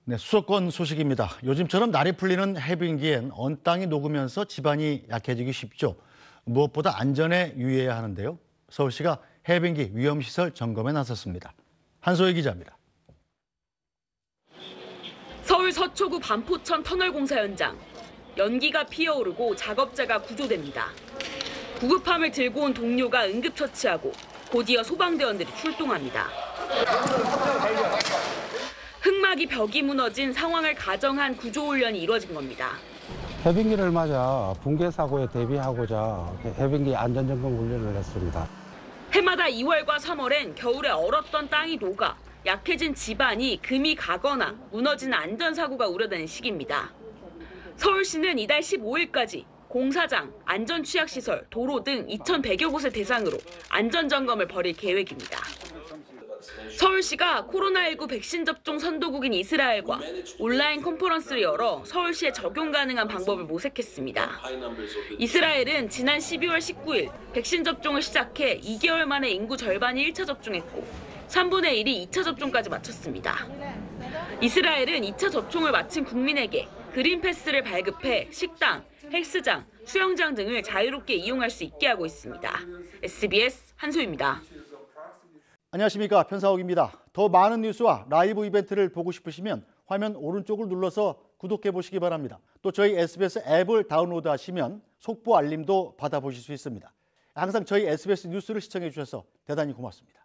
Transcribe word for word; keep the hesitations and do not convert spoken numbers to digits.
네, 수도권 소식입니다. 요즘처럼 날이 풀리는 해빙기엔 언 땅이 녹으면서 집안이 약해지기 쉽죠. 무엇보다 안전에 유의해야 하는데요. 서울시가 해빙기 위험시설 점검에 나섰습니다. 한소희 기자입니다. 서울 서초구 반포천 터널 공사 현장. 연기가 피어오르고 작업자가 구조됩니다. 구급함을 들고 온 동료가 응급처치하고 곧이어 소방대원들이 출동합니다. 흙막이 벽이 무너진 상황을 가정한 구조훈련이 이루어진 겁니다. 해빙기를 맞아 붕괴 사고에 대비하고자 해빙기 안전점검 훈련을 했습니다. 해마다 이월과 삼월엔 겨울에 얼었던 땅이 녹아 약해진 집안이 금이 가거나 무너지는 안전사고가 우려되는 시기입니다. 서울시는 이달 십오일까지 공사장, 안전취약시설, 도로 등 이천백여 곳을 대상으로 안전점검을 벌일 계획입니다. 서울시가 코로나십구 백신 접종 선도국인 이스라엘과 온라인 컨퍼런스를 열어 서울시에 적용 가능한 방법을 모색했습니다. 이스라엘은 지난 십이월 십구일 백신 접종을 시작해 이 개월 만에 인구 절반이 일 차 접종했고 삼분의 일이 이 차 접종까지 마쳤습니다. 이스라엘은 이 차 접종을 마친 국민에게 그린패스를 발급해 식당, 헬스장, 수영장 등을 자유롭게 이용할 수 있게 하고 있습니다. 에스비에스 한소희입니다. 안녕하십니까, 편사옥입니다. 더 많은 뉴스와 라이브 이벤트를 보고 싶으시면 화면 오른쪽을 눌러서 구독해 보시기 바랍니다. 또 저희 에스비에스 앱을 다운로드하시면 속보 알림도 받아보실 수 있습니다. 항상 저희 에스비에스 뉴스를 시청해 주셔서 대단히 고맙습니다.